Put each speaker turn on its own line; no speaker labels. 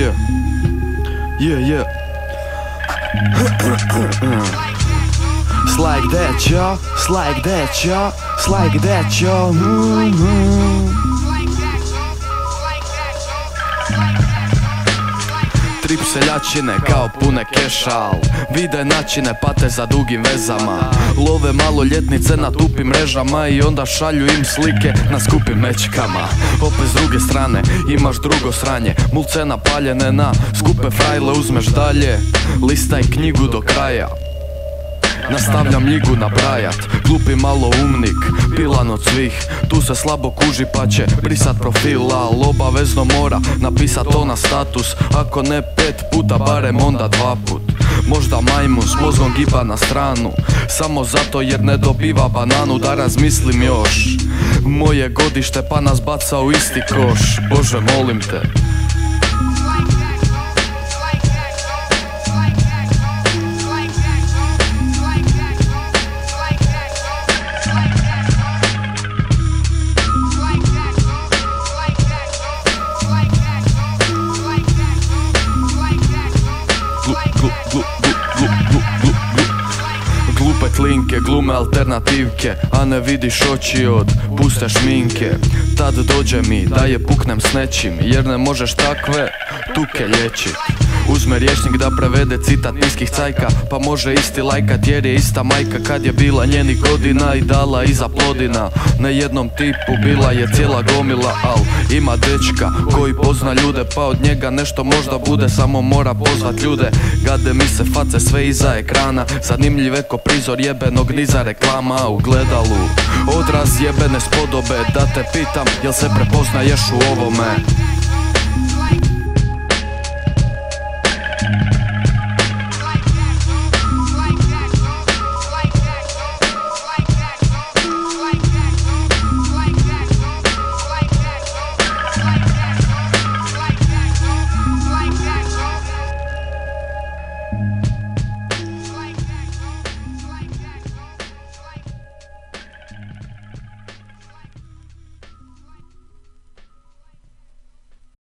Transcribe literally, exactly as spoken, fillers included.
Yeah, yeah, yeah. It's like that, y'all. It's like that, y'all. It's like that, y'all. Mm-hmm. Trip seljačine kao pune kešal, vide načine, pate za dugim vezama, love maloljetnice na tupim mrežama i onda šalju im slike na skupim mečkama. Opet s druge strane imaš drugo sranje, mulce napaljene na skupe frajle, uzmeš dalje, listaj knjigu do kraja. Nastavljam ljigu nabrajat, glupi malo umnik, pilan od svih. Tu se slabo kuži pa će brisat profila, al obavezno mora napisat to na status. Ako ne pet puta, barem onda dva put. Možda majmun s mozgom giba na stranu, samo zato jer ne dobiva bananu. Da razmislim još, moje godište pa nas baca u isti koš. Bože molim te. Glupe klinke, glume alternativke, a ne vidiš oči od puste šminke. Tad dođe mi da je puknem s nečim, jer ne možeš takve tuke liječit. Uzme rječnik da prevede citat niskih cajka, pa može isti lajkat jer je ista majka kad je bila njenih godina i dala iza plodina. Na jednom tipu bila je cijela gomila, al ima dečka koji pozna ljude, pa od njega nešto možda bude, samo mora pozvat ljude. Gade mi se face sve iza ekrana, zanimljiv eko prizor jebenog niza reklama u gledalu. Odraz jebene spodobe, da te pitam, jel se prepoznaješ u ovome?